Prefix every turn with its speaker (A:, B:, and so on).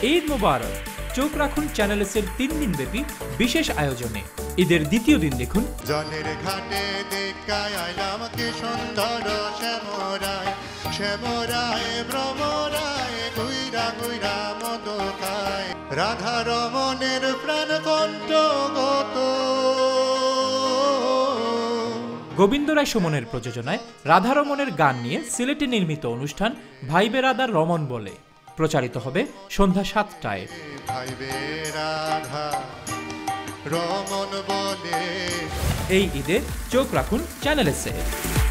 A: ঈদ মোবারক। চোখ রাখুন চ্যানেল এর 3 দিন ব্যাপী বিশেষ আয়োজনে। ঈদের দ্বিতীয় দিন দেখুন
B: জলের ঘাটে দেখায় আইলাম কি সুন্দর শ্যামরায়, শ্যামরায় ভ্রমরায় গুইরা গুইরা মদ খায়, রাধা রমণের প্রাণ কণ্ঠ গত।
A: গোবিন্দ রায় সুমনের প্রযোজনায় রাধারমণের গান নিয়ে সিলেটে নির্মিত অনুষ্ঠান ভাইবে রাধার রমণ বলে প্রচারিত হবে সন্ধ্যা 7টায়।
B: ভাইবে রাধা রমণ বলে।
A: এই ঈদে চোখ রাখুন চ্যানেল এ।